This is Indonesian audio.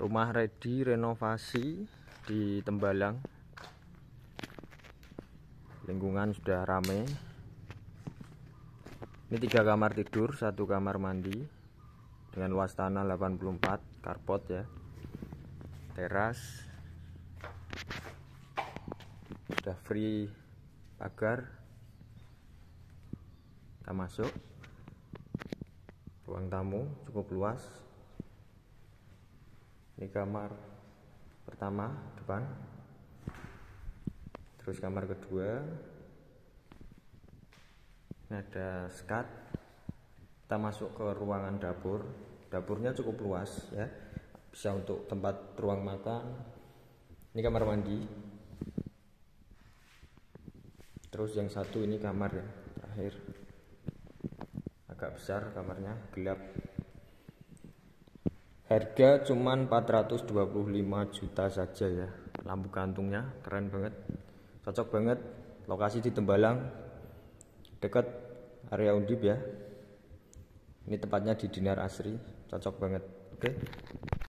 Rumah ready renovasi di Tembalang. Lingkungan sudah rame. Ini 3 kamar tidur, 1 kamar mandi dengan luas tanah 84, carport ya. Teras. Sudah free pagar. Kita masuk. Ruang tamu cukup luas. Ini kamar pertama depan, terus kamar kedua. Ini ada skat. Kita masuk ke ruangan dapur. Dapurnya cukup luas ya, bisa untuk tempat ruang makan. Ini kamar mandi. Terus yang satu ini kamar ya terakhir, agak besar kamarnya, gelap. Harga cuman 425 juta saja ya. Lampu gantungnya keren banget, cocok banget. Lokasi di Tembalang, dekat area Undip ya. Ini tempatnya di Dinar Asri, cocok banget. Oke.